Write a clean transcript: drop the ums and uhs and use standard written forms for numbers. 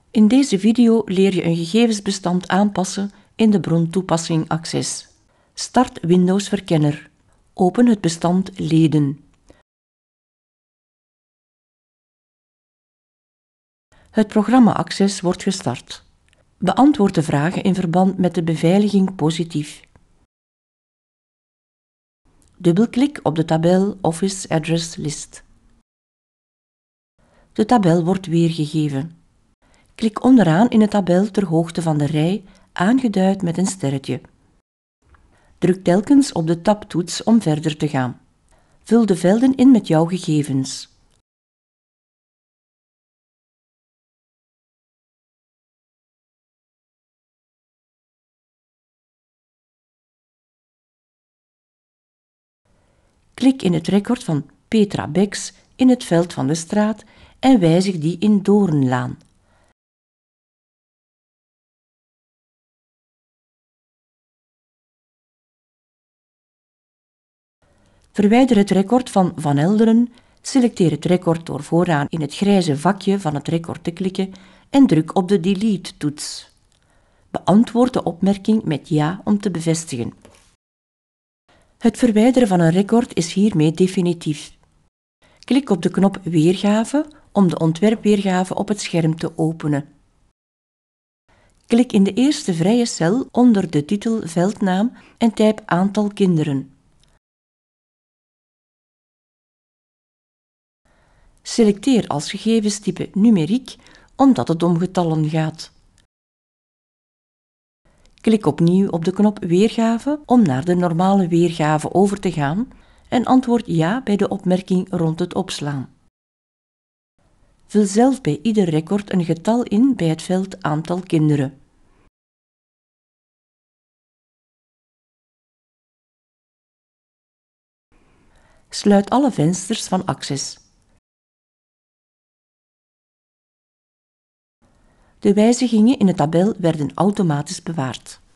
In deze video leer je een gegevensbestand aanpassen in de brontoepassing Access. Start Windows Verkenner. Open het bestand Leden. Het programma Access wordt gestart. Beantwoord de vragen in verband met de beveiliging positief. Dubbelklik op de tabel Office Address List. De tabel wordt weergegeven. Klik onderaan in de tabel ter hoogte van de rij, aangeduid met een sterretje. Druk telkens op de tabtoets om verder te gaan. Vul de velden in met jouw gegevens. Klik in het record van Petra Beks in het veld van de straat en wijzig die in Doornlaan. Verwijder het record van Van Elderen, selecteer het record door vooraan in het grijze vakje van het record te klikken en druk op de Delete-toets. Beantwoord de opmerking met ja om te bevestigen. Het verwijderen van een record is hiermee definitief. Klik op de knop Weergave om de ontwerpweergave op het scherm te openen. Klik in de eerste vrije cel onder de titel Veldnaam en typ aantal kinderen. Selecteer als gegevenstype numeriek, omdat het om getallen gaat. Klik opnieuw op de knop Weergave om naar de normale weergave over te gaan en antwoord ja bij de opmerking rond het opslaan. Vul zelf bij ieder record een getal in bij het veld aantal kinderen. Sluit alle vensters van Access. De wijzigingen in de tabel werden automatisch bewaard.